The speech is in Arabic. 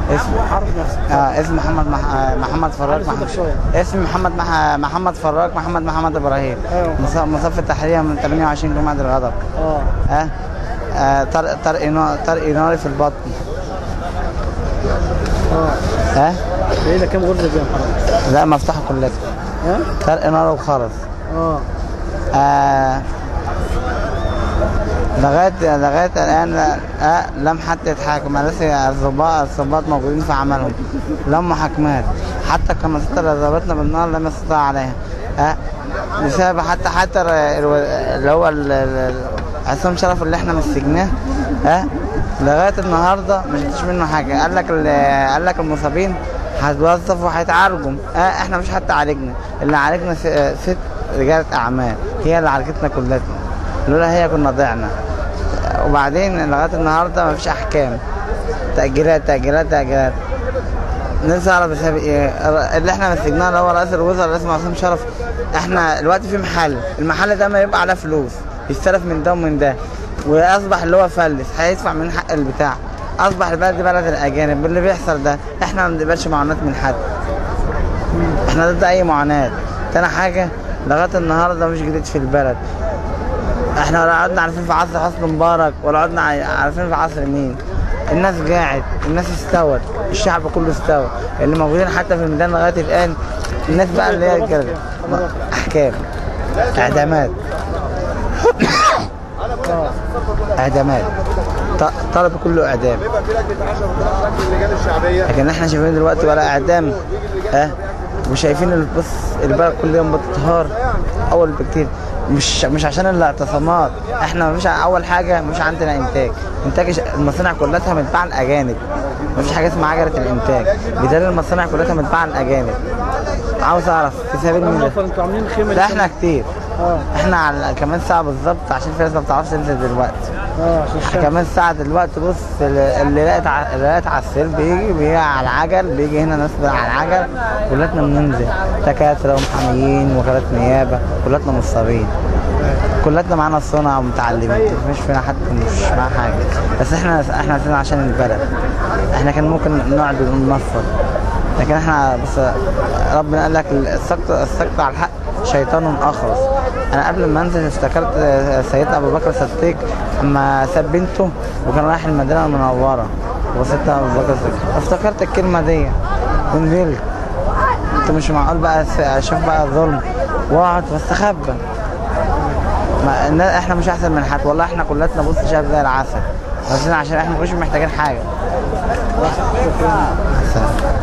اسم عرف نفسك. اسم محمد فراج اسم محمد فراج محمد ابراهيم. مصف التحرير من 28 جمعة الغضب. طرق ناري في البطن. ايه ده كام غرزه دي يا محمد؟ لا مفتوحه كلها. طرق نار وخرز. لغايه الان لم حد يتحاكم. لسه الضباط موجودين في عملهم، لم محاكمات. حتى القناصات اللي ضربتنا بالنار لم يستطاع عليها بسبب حتى اللي هو عصام شرف اللي احنا مسجناه لغايه النهارده ما شفتش منه حاجه. قال لك المصابين هتوظف وهيتعالجوا. احنا مش حتى عالجنا، اللي عالجنا 6 رجاله اعمال، هي اللي عالجتنا كلنا، لولا هي كنا ضعنا. وبعدين لغايه النهارده ما فيش احكام، تاجيلات. نفسي اعرف بسبب ايه اللي احنا مسجناه اللي هو رئيس الوزراء اللي اسمه عصام شرف. احنا دلوقتي في المحل ده ما يبقى عليه فلوس، يستلف من ده ومن ده، واصبح اللي هو فلس هيدفع من حق البتاع. اصبح البلد دي بلد الاجانب. باللي بيحصل ده احنا ما بنقبلش معونات من حد، احنا ضد اي معاناه. تاني حاجه لغايه النهارده مش جديد في البلد. احنا ولا قعدنا عارفين في عصر حسني مبارك ولا قعدنا عارفين في عصر مين. الناس قاعد، الناس استوت، الشعب كله استوى. اللي موجودين حتى في الميدان لغايه الان الناس بقى اللي هي الجرد احكام، اعدامات اعدامات، طلب كله اعدام. لكن احنا شايفين دلوقتي ولا اعدام وشايفين بص البلد كل يوم بتتهار اول بكتير. مش عشان الاعتصامات، احنا مفيش اول حاجه مش عندنا انتاج المصانع كلها متباعه الاجانب. مفيش حاجه اسمها عجله الانتاج، بدل المصانع كلها متباعه الاجانب. عاوز اعرف في سبيل مين ده؟ انتوا عاملين خيمه؟ لا احنا كتير. احنا على كمان ساعه بالظبط، عشان في ناس ما بتعرفش تنزل دلوقتي. عشان كمان ساعه دلوقتي. بص اللي لقيت على السير بيجي على العجل، بيجي هنا ناس على العجل. كلاتنا بننزل، دكاتره ومحاميين وكالات نيابه، كلاتنا مصابين، كلاتنا معانا صنع ومتعلمين. مش فينا حد مش معاه حاجه، بس احنا نازلين عشان البلد. احنا كان ممكن نقعد وننفض، لكن احنا بس ربنا قال لك السكت على الحق شيطان اخرس. انا قبل ما انزل افتكرت سيدنا ابو بكر الصديق اما ساب بنته وكان رايح المدينه المنوره وسيدنا ابو بكر الصديق، افتكرت الكلمه دي ونزلت. انت مش معقول بقى اشوف بقى الظلم واقعد واستخبى. احنا مش احسن من حد والله. احنا كلاتنا بص شايف زي العسل، بس عشان احنا مش محتاجين حاجه.